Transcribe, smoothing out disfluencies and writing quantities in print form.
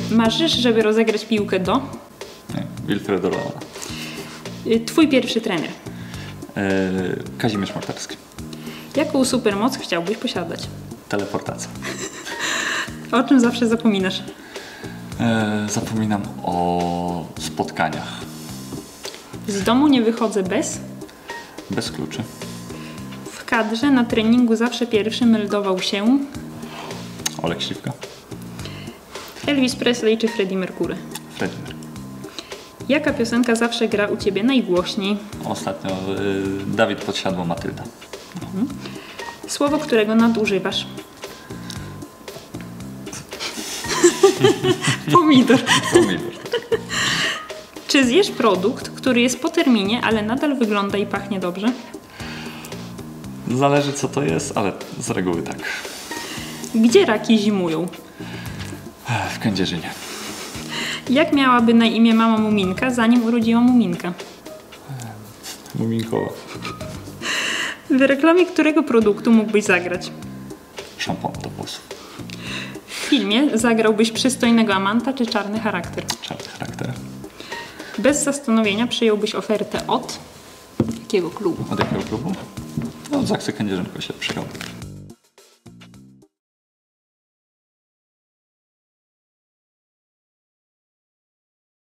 Marzysz, żeby rozegrać piłkę do? Nie, Wilfredo Leona. Twój pierwszy trener. Kazimierz Mortarski. Jaką supermoc chciałbyś posiadać? Teleportacja. O czym zawsze zapominasz? Zapominam o spotkaniach. Z domu nie wychodzę bez? Bez kluczy. W kadrze na treningu zawsze pierwszy meldował się? Olek Śliwka. Elvis Presley czy Freddie Mercury? Freddie Mercury. Jaka piosenka zawsze gra u Ciebie najgłośniej? Ostatnio Dawid Podsiadło, Matylda. Słowo, którego nadużywasz? Pomidor. Pomidor. Czy zjesz produkt, który jest po terminie, ale nadal wygląda i pachnie dobrze? Zależy co to jest, ale z reguły tak. Gdzie raki zimują? W Kędzierzynie. Jak miałaby na imię mama Muminka, zanim urodziła Muminka? Muminkowa. W reklamie którego produktu mógłbyś zagrać? Szampon do włosów. W filmie zagrałbyś przystojnego amanta czy czarny charakter? Czarny charakter. Bez zastanowienia przyjąłbyś ofertę od jakiego klubu? Od jakiego klubu? No, od Zaksy Kędzierzynko się przyjął.